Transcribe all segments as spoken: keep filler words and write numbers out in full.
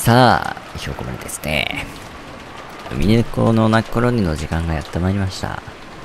さあ、ひょこまでですね。海猫の泣く頃にの時間がやってまいりました。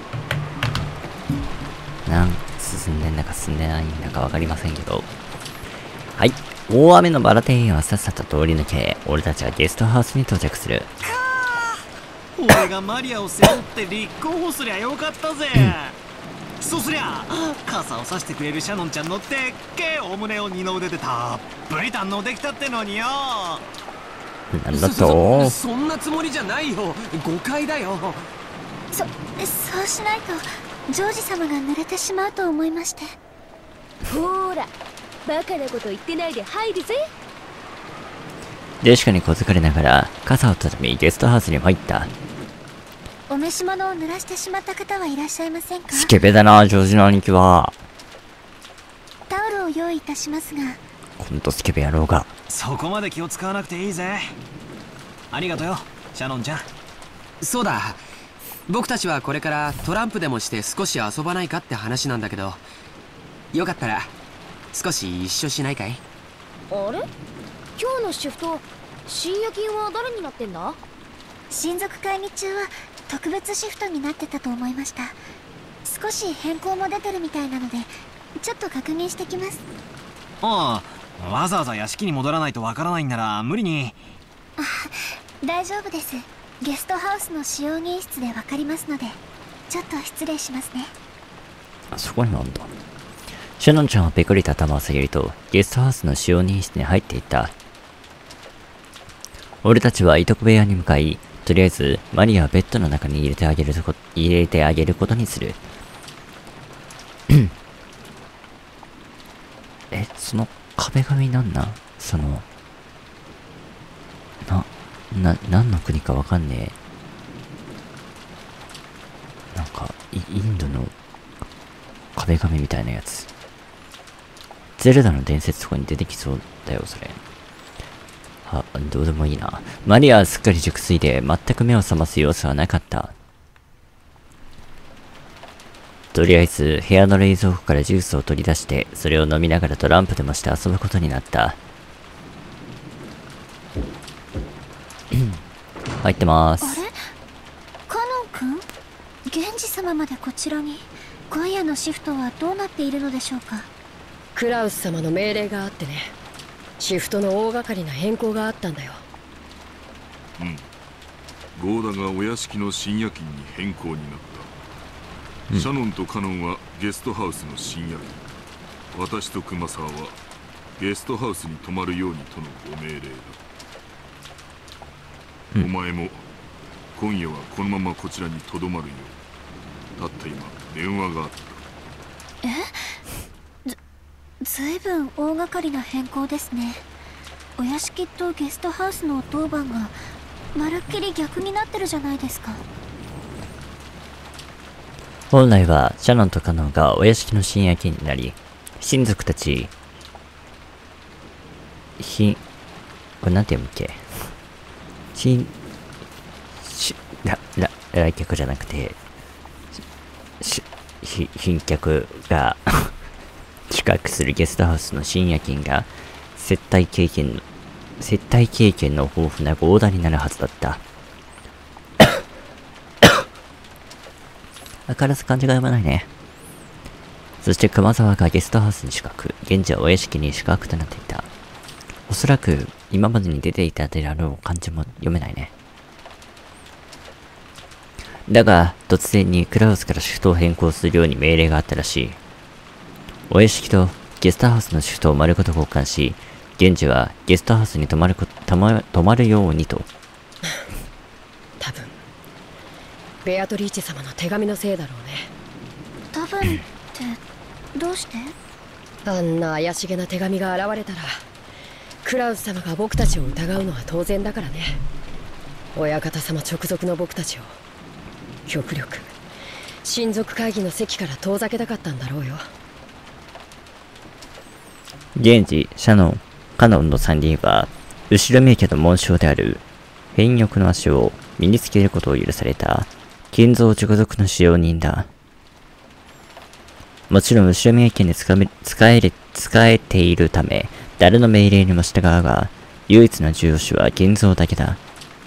なん進んでんだか進んでないんだかわかりませんけど。はい。大雨のバラ庭園はさっさと通り抜け、俺たちはゲストハウスに到着する。 俺がマリアを背負って立候補すりゃよかったぜ。そうすりゃ傘を差してくれるシャノンちゃんのでっけえお胸を二の腕でたっぷり堪能できたってのによ。 なんだとそ, そ, そんなつもりじゃないよ。誤解だよ。 そそうしないとジョージ様が濡れてしまうと思いまして。 ほーらバカなこと言ってないで入るぜ。 ジェシカに小づかれながら傘を畳みゲストハウスに入った。 お召し物を濡らしてしまった方はいらっしゃいませんか？ スケベだな、ジョージの兄貴は。 タオルを用意いたしますが。 ほんとスケベ野郎が。 そこまで気を使わなくていいぜ。ありがとよシャノンちゃん。 そうだ、僕たちはこれからトランプでもして少し遊ばないかって話なんだけど、よかったら少し一緒しないかい？ あれ、今日のシフト深夜勤は誰になってんだ？ 親族会議中は特別シフトになってたと思いました。少し変更も出てるみたいなのでちょっと確認してきます。 ああ、わざわざ屋敷に戻らないとわからないんなら無理に。 あ、大丈夫です。ゲストハウスの使用人室でわかりますのでちょっと失礼しますね。 あそこになんだ。シャノンちゃんはペコリと頭を下げるとゲストハウスの使用人室に入っていった。俺たちはいとこ部屋に向かい、とりあえずマリアはベッドの中に入れてあげるとこ入れてあげることにする。え、その壁紙なんなん？そのな、な、何の国かわかんねえ。なんかイ、インドの壁紙みたいなやつ。ゼルダの伝説とかに出てきそうだよ、それ。あ、どうでもいいな。マリアはすっかり熟睡で全く目を覚ます様子はなかった。とりあえず部屋の冷蔵庫からジュースを取り出してそれを飲みながらトランプでもして遊ぶことになった。入ってまーす。 あれ、カノン君、源氏様までこちらに。今夜のシフトはどうなっているのでしょうか？ クラウス様の命令があってね、シフトの大掛かりな変更があったんだよ。 うん。ゴーダがお屋敷の深夜勤に変更になった、うん、シャノンとカノンはゲストハウスの深夜勤、私と熊沢はゲストハウスに泊まるようにとのご命令だ、うん、お前も今夜はこのままこちらにとどまるよう、たった今電話があった。 え？ず、ずいぶん大掛かりな変更ですね。お屋敷とゲストハウスの当番がまるっきり逆になってるじゃないですか。 本来はシャノンとカノンがお屋敷の深夜勤になり、親族たちひこれなんて読むっけ、ししらら来客じゃなくてしひ賓客が宿泊するゲストハウスの深夜勤が接待経験の接待経験の豊富なゴーダになるはずだった。明るさ感じが読まないね。そして熊沢がゲストハウスに宿泊、現地はお屋敷に宿泊となっていた。おそらく今までに出ていたであろう漢字も読めないね。だが突然にクラウスからシフトを変更するように命令があったらしい。お屋敷とゲストハウスのシフトを丸ごと交換し、現地はゲストハウスに泊まるこ泊ま、泊まるようにと。 多分ベアトリーチェ様の手紙のせいだろうね。 多分ってどうして？ あんな怪しげな手紙が現れたらクラウス様が僕たちを疑うのは当然だからね。親方様直属の僕たちを極力親族会議の席から遠ざけたかったんだろうよ。 現地、シャノン、カノンのさんにんは後ろ見家の紋章である変翼の足を身につけることを許された金蔵直属の使用人だ。もちろん後ろ見家に使え、使えれ、使えているため誰の命令にも従うが、 唯一の重要手は銀蔵だけだ。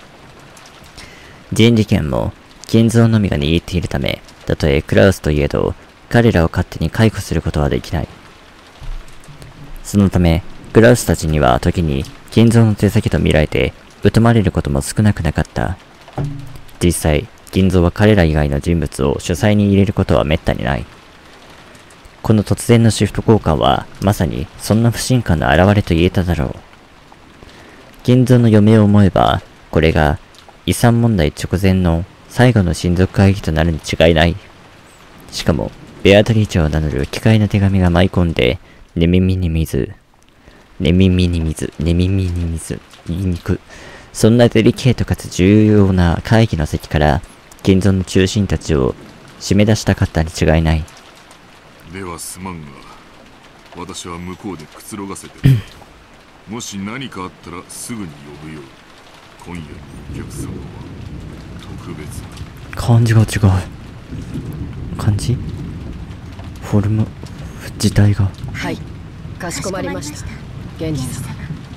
人事権も銀蔵のみが握っているため、たとえクラウスといえど、彼らを勝手に解雇することはできない。そのため、クラウスたちには時に銀蔵の手先と見られて、疎まれることも少なくなかった。実際、銀蔵は彼ら以外の人物を書斎に入れることは滅多にない。この突然のシフト交換は、まさにそんな不信感の表れと言えただろう。銀蔵の嫁を思えば、これが遺産問題直前の最後の親族会議となるに違いない。しかも、ベアトリーチェを名乗る奇怪な手紙が舞い込んで、寝耳に水、寝耳に水、寝耳に水、言いにく。そんなデリケートかつ重要な会議の席から、銀蔵の中心たちを締め出したかったに違いない。 ではすまんが、私は向こうでくつろがせてる。もし何かあったらすぐに呼ぶよう。今夜のお客様は特別な。 漢字が違う。漢字フォルム自体が。 はい、かしこまりました。源氏様。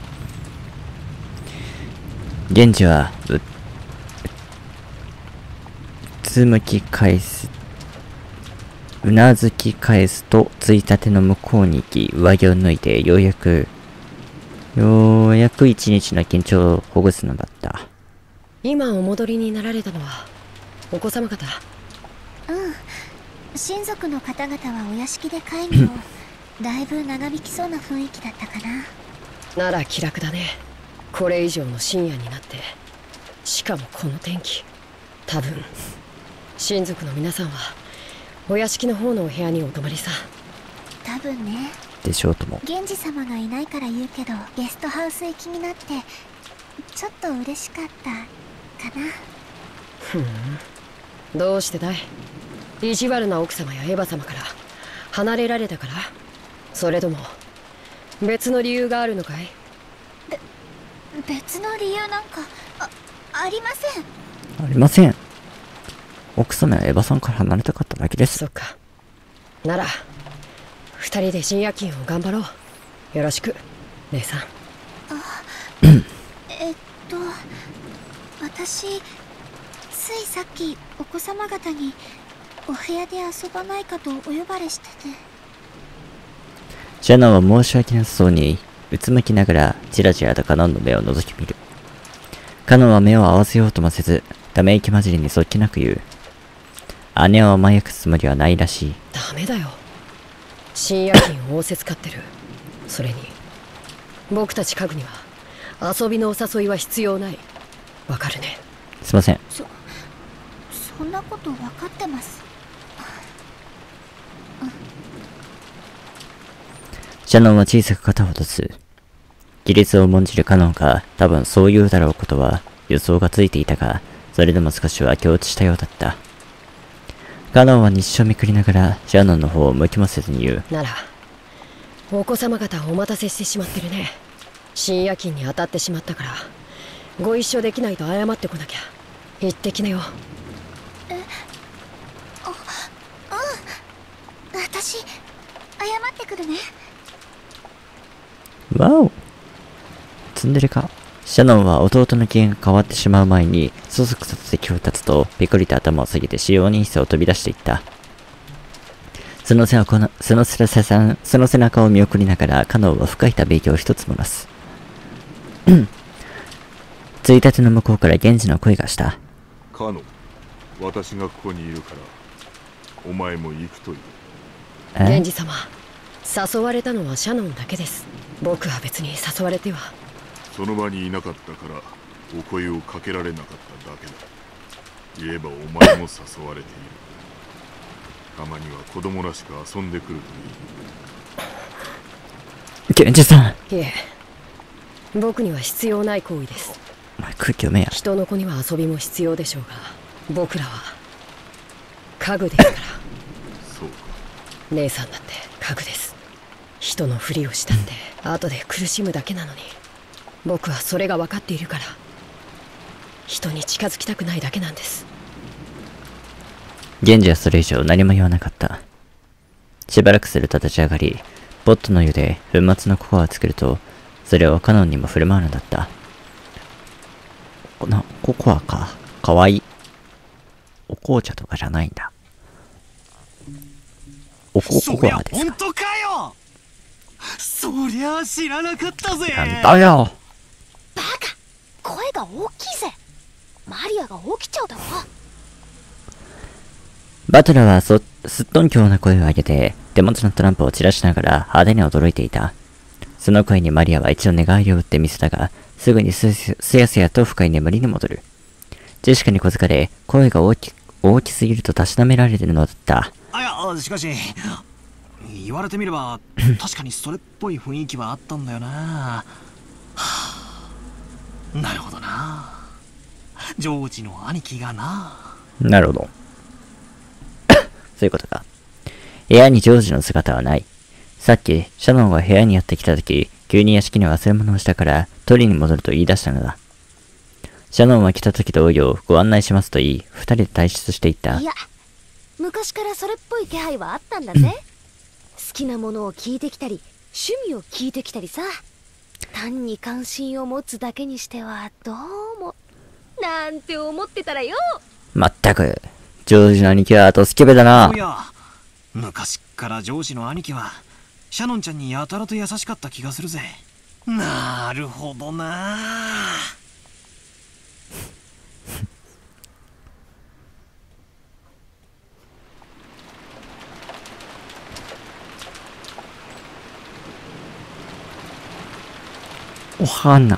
源氏はうつむき返すうなずき返すとついたての向こうに行き、上着を脱いでようやくようやく一日の緊張をほぐすのだった。 今お戻りになられたのはお子様方？ うん、親族の方々はお屋敷で会議をだいぶ長引きそうな雰囲気だったかな。 なら気楽だね。これ以上の深夜になって、しかもこの天気。多分親族の皆さんはお屋敷の方のお部屋にお泊まりさ。 多分ね。 でしょうとも。 源氏様がいないから言うけど、ゲストハウス行きになってちょっと嬉しかったかな。 ふん、どうしてだい？意地悪な奥様やエヴァ様から離れられたから？それとも別の理由があるのかい？ べ別の理由なんか あ, ありません。 ありません。奥様やエヴァさんから離れたかっただけです。 そっか。なら二人で深夜勤を頑張ろう。よろしく姉さん。あえっと私ついさっきお子様方にお部屋で遊ばないかとお呼ばれしてて。 シャノンは申し訳なさそうにうつむきながらチラチラとカノンの目を覗き見る。カノンは目を合わせようともせず、ため息混じりにそっけなく言う。姉を甘やくつもりはないらしい。 ダメだよ。深夜勤を仰せつかってる。それに僕たち家具には遊びのお誘いは必要ない。わかるね？ すいません。 そそんなこと分かってます。 シャノンは小さく肩を落とす。規律を重んじるカノンが多分そう言うだろうことは予想がついていたが、それでも少しは強調したようだった。カノンは日誌をめくりながらシャノンの方を向きもせずに言う。 ならお子様方お待たせしてしまってるね。深夜勤に当たってしまったからご一緒できないと謝ってこなきゃ。行ってきなよ。 えあうん私謝ってくるね。 わお、ツンデレか。シャノンは弟の機嫌が変わってしまう前にそそくさと席を立つとペコリと頭を下げて使用人室を飛び出していった。その背中のその背中その背中を見送りながらカノンは深いため息を一つ漏らす。ついたての向こうから源氏の声がした。 カノン、私がここにいるからお前も行くといい。 源氏様、誘われたのはシャノンだけです。僕は別に誘われては。 その場にいなかったからお声をかけられなかっただけだ。言えばお前も誘われている。たまには子供らしく遊んでくるといい。 源氏さん。 いえ、僕には必要ない行為です。 お前空気読めや。 人の子には遊びも必要でしょうが、僕らは家具ですから。 そうか。 姉さんだって家具です。人のふりをしたって後で苦しむだけなのに、僕はそれが分かっているから人に近づきたくないだけなんです。 源氏はそれ以上何も言わなかった。しばらくすると立ち上がり、ポットの湯で粉末のココアを作ると、 それをカノンにも振る舞うのだった。こな、ココアか。かわいい。お紅茶とかじゃないんだ。おこココアですか。 本当かよ。そりゃ知らなかったぜ。 なんだよ。 バカ、声が大きいぜ。マリアが起きちゃうだろ。 バトラーはそすっとんきょうな声を上げて手持ちのトランプを散らしながら派手に驚いていた。その声にマリアは一度寝返りを打ってみせたが、すぐにすすやすやと深い眠りに戻る。ジェシカに小づかれ、声が大き大きすぎるとたしなめられているのだった。 あ、いや、しかし言われてみれば確かにそれっぽい雰囲気はあったんだよな。はあ、なるほどな。ジョージの兄貴がな。 なるほど。そういうことか。部屋にジョージの姿はない。さっき、シャノンが部屋にやってきたとき、急に屋敷に忘れ物をしたから、取りに戻ると言い出したのだ。シャノンは来た時同様、ご案内しますと言い、二人で退出していった。 いや、昔からそれっぽい気配はあったんだぜ。好きなものを聞いてきたり、趣味を聞いてきたりさ。単に関心を持つだけにしてはどうもなんて思ってたらよ。 まったく、ジョージの兄貴はドスケベだな。 いや、昔からジョージの兄貴はシャノンちゃんにやたらと優しかった気がするぜ。なるほどな。 お花。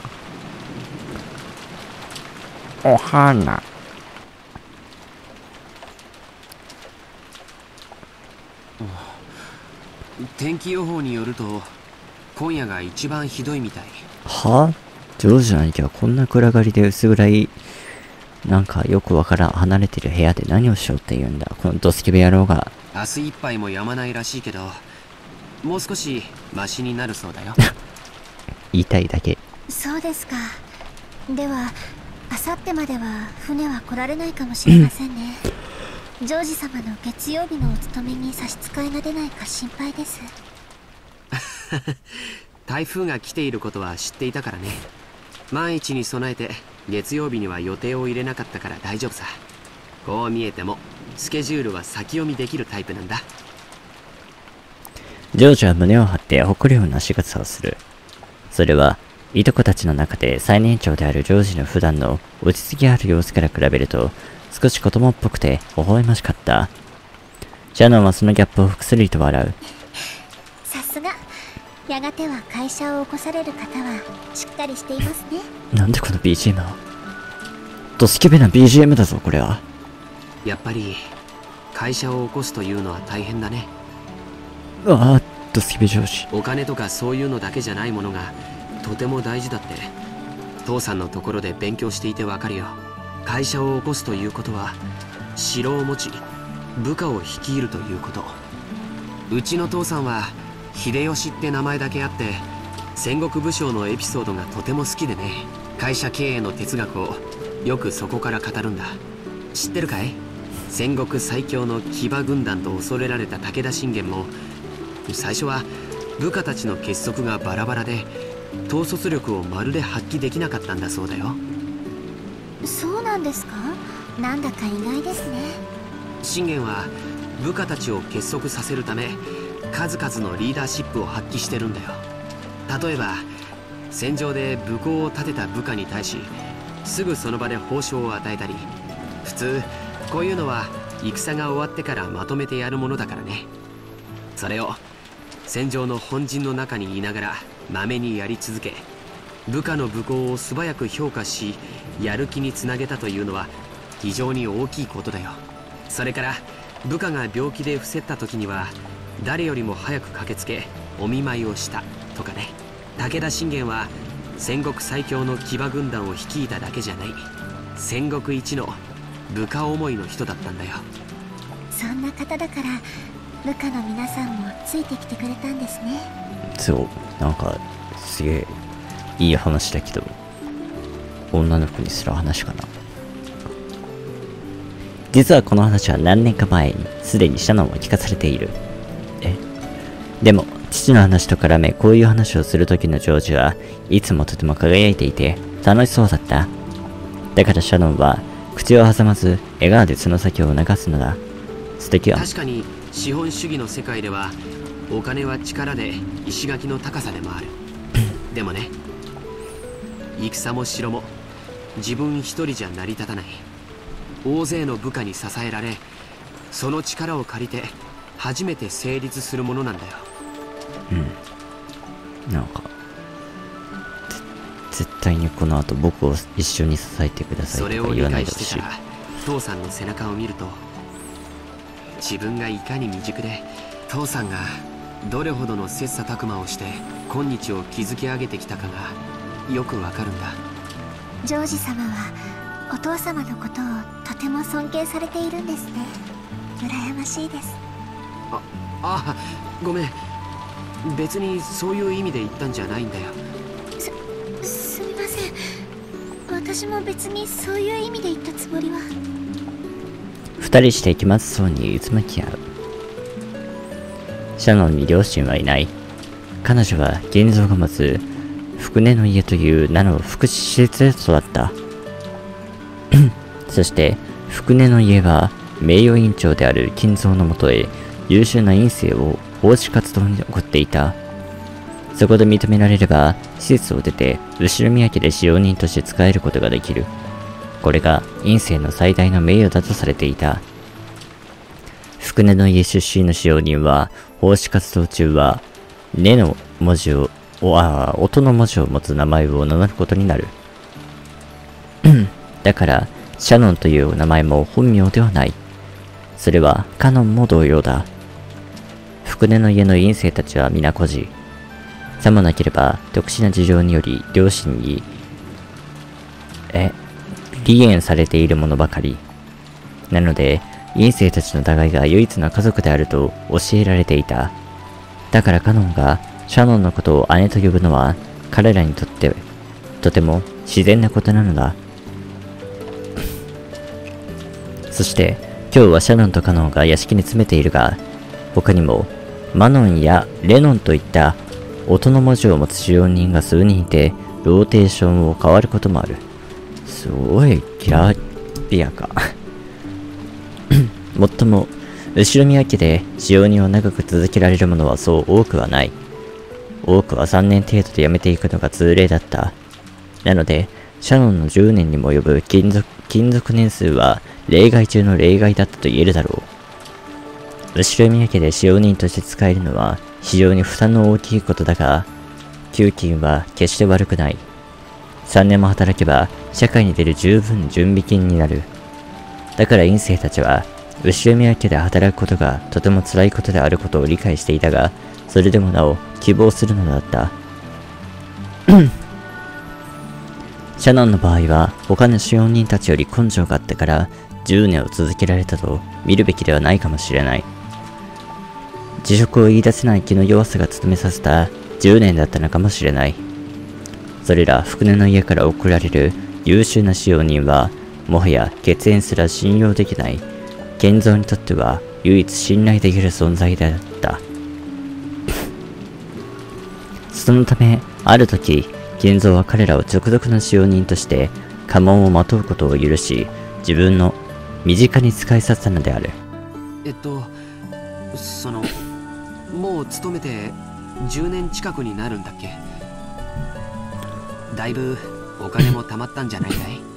お花。 天気予報によると今夜が一番ひどいみたい。 はぁ、ジョージの兄貴はこんな暗がりで薄暗い、なんかよくわからん離れてる部屋で何をしようって言うんだ、このドスケベ野郎が。 明日いっぱいもやまないらしいけど、もう少しマシになるそうだよ。 言いたいだけ。 そうですか。ではあさってまでは船は来られないかもしれませんね。ジョージ様の月曜日のお勤めに差し支えが出ないか心配です。 台風が来ていることは知っていたからね。万一に備えて月曜日には予定を入れなかったから大丈夫さ。こう見えてもスケジュールは先読みできるタイプなんだ。 ジョージは胸を張って誇るような仕草をする。それはいとこたちの中で最年長であるジョージの普段の落ち着きある様子から比べると少し子供っぽくて微笑ましかった。シャノンはそのギャップをくすりと笑う。 さすが。やがては会社を起こされる方はしっかりしていますね。 なんでこの ビージーエム はドスケベな ビージーエム だぞこれは。 やっぱり会社を起こすというのは大変だね。 うわあ、ドスケベ上司。 お金とかそういうのだけじゃないものがとても大事だって父さんのところで勉強していてわかるよ。会社を起こすということは城を持ち部下を率いるということ。うちの父さんは秀吉って名前だけあって戦国武将のエピソードがとても好きでね。会社経営の哲学をよくそこから語るんだ。知ってるかい？戦国最強の騎馬軍団と恐れられた武田信玄も最初は部下たちの結束がバラバラで統率力をまるで発揮できなかったんだそうだよ。 そうなんですか？なんだか意外ですね。 信玄は部下たちを結束させるため数々のリーダーシップを発揮してるんだよ。例えば戦場で武功を立てた部下に対しすぐその場で報奨を与えたり、普通こういうのは戦が終わってからまとめてやるものだからね。それを戦場の本陣の中にいながらまめにやり続け、部下の武功を素早く評価しやる気につなげたというのは非常に大きいことだよ。それから部下が病気で伏せった時には誰よりも早く駆けつけお見舞いをしたとかね。武田信玄は戦国最強の騎馬軍団を率いただけじゃない、戦国一の部下思いの人だったんだよ。 そんな方だから部下の皆さんもついてきてくれたんですね。 そう、なんかすげえいい話だけど女の子にする話かな。実はこの話は何年か前にすでにシャノンは聞かされている。えでも父の話と絡めこういう話をする時のジョージはいつもとても輝いていて楽しそうだった。だからシャノンは口を挟まず笑顔でその先を流すのだ。素敵は確かに資本主義の世界ではお金は力で石垣の高さでもある。でもね、戦も城も自分一人じゃ成り立たない。大勢の部下に支えられ、その力を借りて初めて成立するものなんだよ。 うん。なんか絶対にこの後僕を一緒に支えてくださいとか言わないでほしい。それを理解してたら父さんの背中を見ると、自分がいかに未熟で父さんがどれほどの切磋琢磨をして今日を築き上げてきたかがよくわかるんだ。 ジョージ様はお父様のことをとても尊敬されているんですね。羨ましいです。 あ、あ、ごめん。別にそういう意味で言ったんじゃないんだよ。 す、すみません。私も別にそういう意味で言ったつもりは。 二人して気まずそうにうつむき合う。シャノンに両親はいない。彼女は現像が持つ福根の家という名の福祉施設で育った。そして福根の家は名誉院長である金蔵のもとへ優秀な院生を奉仕活動に送っていた。そこで認められれば施設を出て後ろ宮家で使用人として使えることができる。これが院生の最大の名誉だとされていた。福根の家出身の使用人は奉仕活動中は根の文字をあ音の文字を持つ名前を名乗ることになる。だからシャノンという名前も本名ではない。それはカノンも同様だ。福根の家の院生たちは皆孤児。さもなければ特殊な事情により両親にえ離縁されているものばかり。なので院生たちの互いが唯一の家族であると教えられていた。だからカノンがシャノンのことを姉と呼ぶのは彼らにとってとても自然なことなのだ。そして今日はシャノンとカノンが屋敷に詰めているが、他にもマノンやレノンといった音の文字を持つ使用人が数人いて、ローテーションを変わることもある。すごいきらびやか。もっとも後ろ宮家で使用人を長く続けられるものはそう多くはない。多くはさんねん程度で辞めていくのが通例だった。なのでシャノンのじゅうねんにも及ぶ勤続勤続年数は例外中の例外だったと言えるだろう。後ろ宮家で使用人として使えるのは非常に負担の大きいことだが、給金は決して悪くない。さんねんも働けば社会に出る十分準備金になる。だから院生たちは後ろ宮家で働くことがとても辛いことであることを理解していたが、それでもなお希望するのだった。シャノンの場合は他の使用人たちより根性があったからじゅうねんを続けられたと見るべきではないかもしれない。辞職を言い出せない気の弱さが務めさせたじゅうねんだったのかもしれない。それら福根の家から送られる優秀な使用人はもはや血縁すら信用できない。賢三にとっては唯一信頼できる存在だった。そのためある時賢三は彼らを直属の使用人として家紋をまとうことを許し、自分の身近に使いさせたのである。 えっとそのもう勤めてじゅうねん近くになるんだっけ。だいぶお金も貯まったんじゃないかい？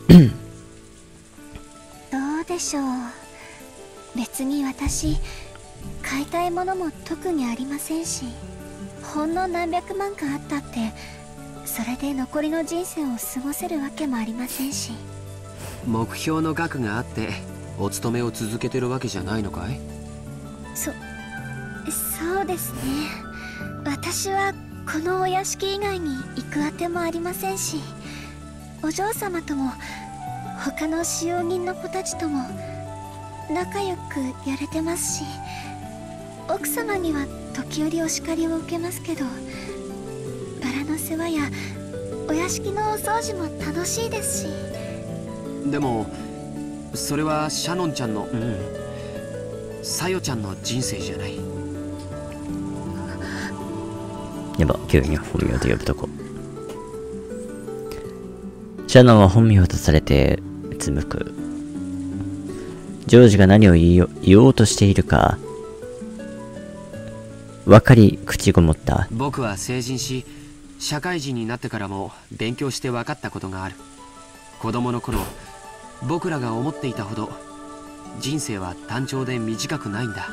どうでしょう。別に私買いたいものも特にありませんし、ほんの何百万かあったってそれで残りの人生を過ごせるわけもありませんし。 目標の額があってお勤めを続けてるわけじゃないのかい？ そそうですね。私はこのお屋敷以外に行くあてもありませんし、お嬢様とも他の使用人の子たちとも仲良くやれてますし、奥様には時折お叱りを受けますけど、バラの世話やお屋敷のお掃除も楽しいですし。 でもそれはシャノンちゃんのうんサヨちゃんの人生じゃない。 急に本名で呼ぶとこ。シャノンは本名とされてうつむく。ジョージが何を言いよ言おうとしているか分かり口ごもった。 僕は成人し社会人になってからも勉強して分かったことがある。子供の頃僕らが思っていたほど人生は単調で短くないんだ。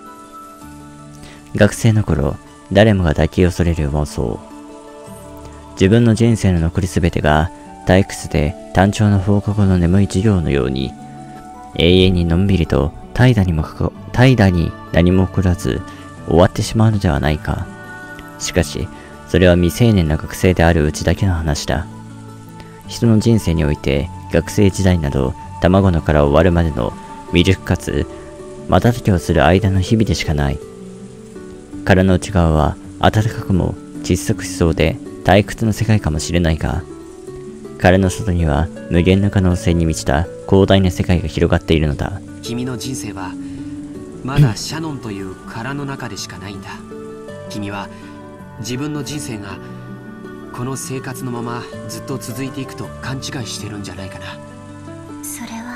学生の頃誰もが抱き恐れる妄想。自分の人生の残り全てが退屈で単調な放課後の眠い授業のように永遠にのんびりと怠惰にもかか怠惰に何も起こらず終わってしまうのではないか。しかしそれは未成年の学生であるうちだけの話だ。人の人生において学生時代など卵の殻を割るまでの未熟かつ瞬きをする間の日々でしかない。殻の内側は暖かくも窒息しそうで退屈の世界かもしれないが、殻の外には無限の可能性に満ちた広大な世界が広がっているのだ。 君の人生はまだシャノンという殻の中でしかないんだ。君は自分の人生がこの生活のままずっと続いていくと勘違いしてるんじゃないかな。 それは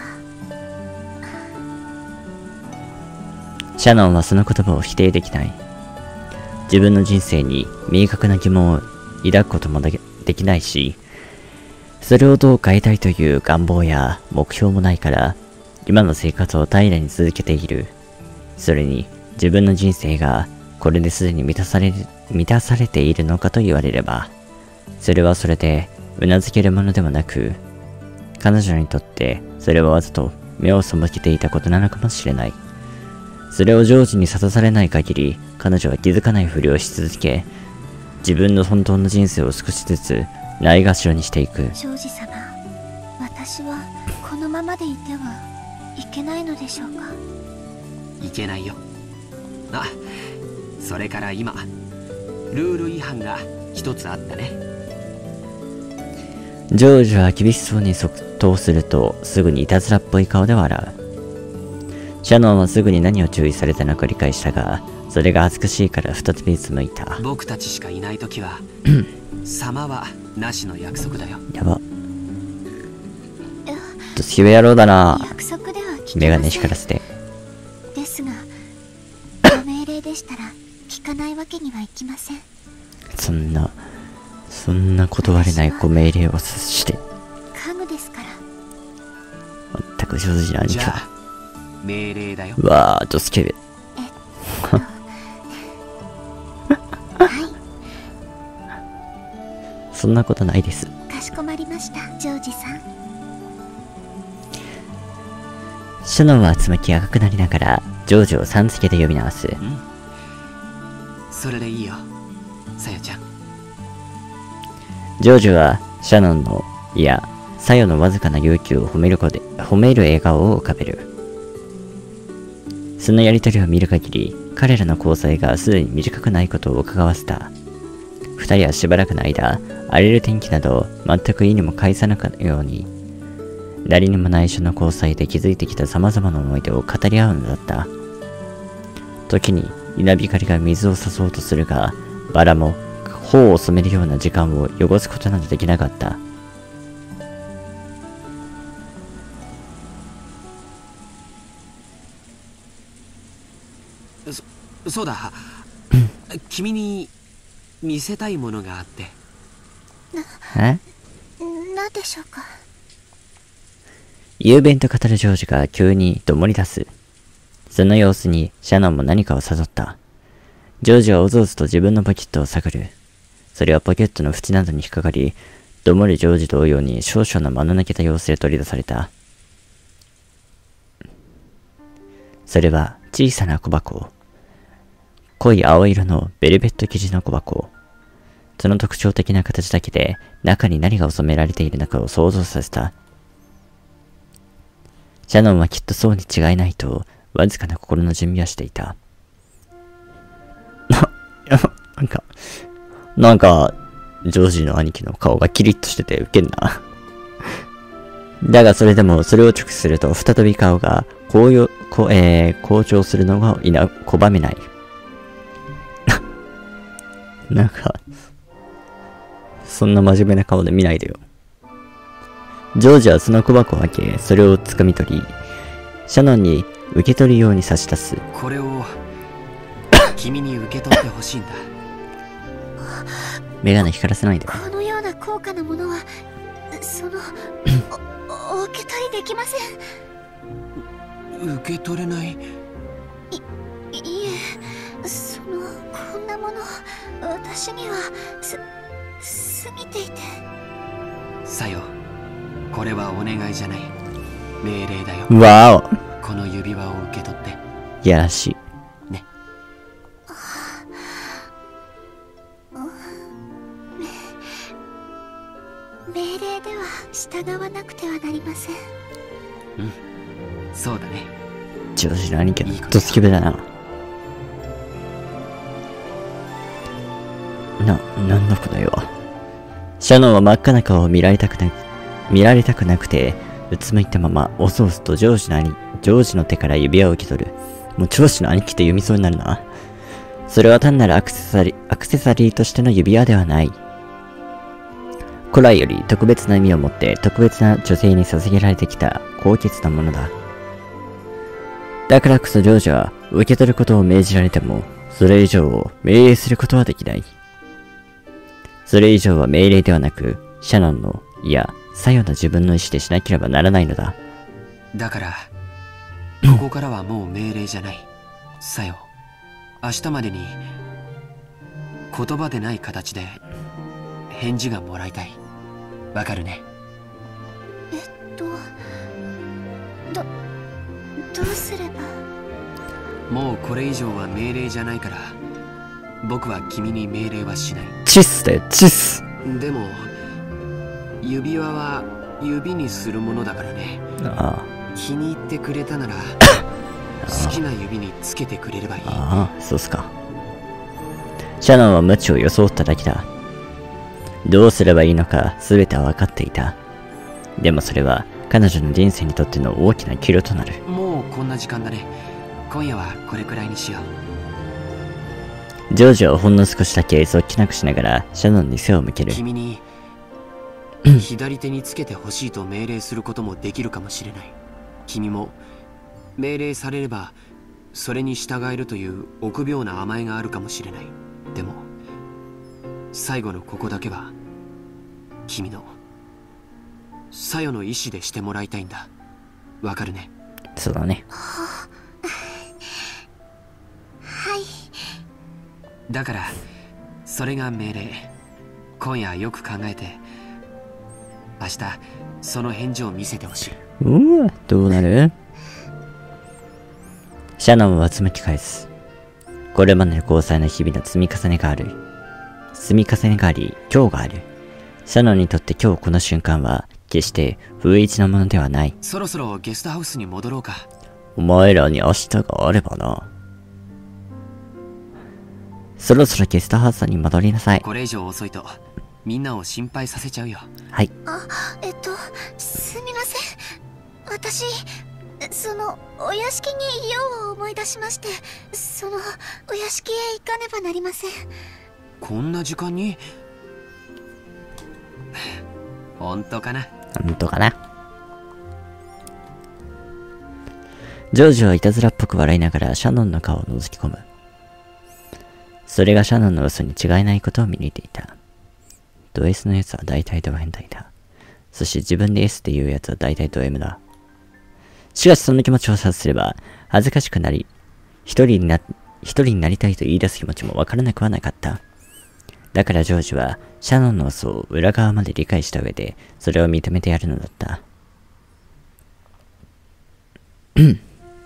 シャノンはその言葉を否定できない。自分の人生に明確な疑問を抱くこともできないし、それをどう変えたいという願望や目標もないから、今の生活を平らに続けている。それに自分の人生がこれですでに満たされる、満たされているのかと言われれば、それはそれでうなずけるものでもなく、彼女にとってそれはわざと目を背けていたことなのかもしれない。それをジョージに諭されない限り、彼女は気づかないふりをし続け、自分の本当の人生を少しずつないがしろにしていく。 ジョージ様、私はこのままでいてはいけないのでしょうか。 いけないよ。あ、それから今ルール違反が一つあったね。 ジョージは厳しそうに即答すると、すぐにいたずらっぽい顔で笑う。シャノンはすぐに何を注意されたのか理解したが、それが恥ずかしいから再びうつむいた。 僕たちしかいないときは様はなしの約束だよ。 やば。とスケベ野郎だな。 約束では聞きません。 メガネ光らせて。 ですが、ご命令でしたら聞かないわけにはいきません。 そんなそんな断れないご命令を察して家具ですから。 全く上手じゃん。 じゃあ命令だよ。 うわー、ドスケベ。そんなことないです。 かしこまりました、ジョージさん。 シャノンはつむき赤くなりながらジョージをさん付けで呼び直す。 うん、それでいいよ、さよちゃん。 ジョージはシャノンの、いや、サヨのわずかな勇気を褒める子で褒める笑顔を浮かべる。そのやりとりを見る限り、彼らの交際がすでに短くないことを伺わせた。二人はしばらくの間、荒れる天気など全く意にも介さなかったように、誰にも内緒の交際で築いてきた様々な思い出を語り合うのだった。時に稲光が水を差そうとするが、バラも頬を染めるような時間を汚すことなどできなかった。 そ、そうだ。君に見せたいものがあって。 え？ 何でしょうか。 雄弁と語るジョージが急にどもり出す。その様子にシャノンも何かを誘った。ジョージはおぞおぞと自分のポケットを探る。それはポケットの縁などに引っかかり、どもるジョージ同様に少々の間の抜けた様子で取り出された。それは小さな小箱。濃い青色のベルベット生地の小箱。その特徴的な形だけで中に何が収められているのかを想像させた。シャノンはきっとそうに違いないとわずかな心の準備はしていた。な、なんか、なんか、ジョージの兄貴の顔がキリッとしててウケんな。だがそれでもそれを直視すると再び顔が高揚、こえー、好調するのがいな、拒めない。なんか、 そんな真面目な顔で見ないでよ。ジョージはその小箱を開け、それを掴み取り、シャノンに受け取るように差し出す。 これを君に受け取ってほしいんだ。 メガネ光らせないでよ。 このような高価なものはそのお、お受け取りできません。 受け取れない？い、 いえ、そのこんなもの私にはす過ぎていて。 さよ、これはお願いじゃない、命令だよ。 わお、 この指輪を受け取って。 いやらしいね。 命令では従わなくてはなりません。 うん、そうだね。 ジョージの兄貴はドスケベだな。な、なんだこの絵は。シャノンは真っ赤な顔を見られたくなく、見られたくなくて、うつむいたまま、おそおそとジョージの兄、ジョージの手から指輪を受け取る。もうジョージの兄貴って読みそうになるな。それは単なるアクセサリー、アクセサリーとしての指輪ではない。古来より特別な意味を持って特別な女性に捧げられてきた高潔なものだ。だからこそジョージは受け取ることを命じられても、それ以上を命令することはできない。それ以上は命令ではなく、シャノンの、いや、さよな自分の意思でしなければならないのだ。 だから、ここからはもう命令じゃない。さよ、明日までに、言葉でない形で、返事がもらいたい。わかるね。 えっと、ど、どうすれば。 もうこれ以上は命令じゃないから、僕は君に命令はしない。 チッスだよ、チッス。 でも、指輪は指にするものだからね。 ああ。 気に入ってくれたなら、好きな指につけてくれればいい。 ああ、そうっすか。シャノンは無知を装っただけだ。どうすればいいのか全ては分かっていた。でもそれは彼女の人生にとっての大きな岐路となる。 もうこんな時間だね。今夜はこれくらいにしよう。ジョージはほんの少しだけそっけなくしながらシャノンに背を向ける。 君に左手につけてほしいと命令することもできるかもしれない。君も命令されればそれに従えるという臆病な甘えがあるかもしれない。でも最後のここだけは君のさよの意志でしてもらいたいんだ。わかるね。 そうだね。 はい。 だからそれが命令。今夜よく考えて明日その返事を見せてほしい。 うわ、どうなる？シャノンはうつむき返す。これまでの交際の日々の積み重ねがある。積み重ねがあり、今日がある。シャノンにとって今日この瞬間は決して不意打ちなものではない。 そろそろゲストハウスに戻ろうか。 お前らに明日があればな。そろそろゲストハウスに戻りなさい。 これ以上遅いとみんなを心配させちゃうよ。 はい。 あ、えっと、すみません。私、その、お屋敷にいようを思い出しまして、その、お屋敷へ行かねばなりません。 こんな時間に本当かな。 本当かな。ジョージはいたずらっぽく笑いながらシャノンの顔を覗き込む。それがシャノンの嘘に違いないことを見抜いていた。ド S のやつは大体ド変態だ。そして自分で S っていうやつは大体ド M だ。しかしその気持ちを察すれば、恥ずかしくなり、一人にな、一人になりたいと言い出す気持ちもわからなくはなかった。だからジョージは、シャノンの嘘を裏側まで理解した上で、それを認めてやるのだった。うん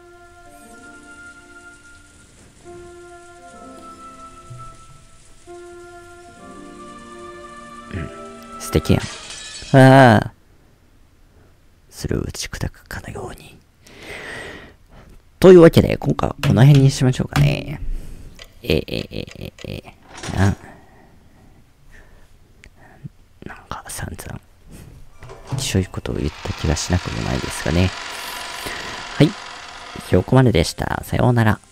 素敵やん。ああ。それを打ち砕くかのように。というわけで、今回はこの辺にしましょうかね。ええええええな、なんか散々、きしょいことを言った気がしなくもないですがね。はい。ここまででした。さようなら。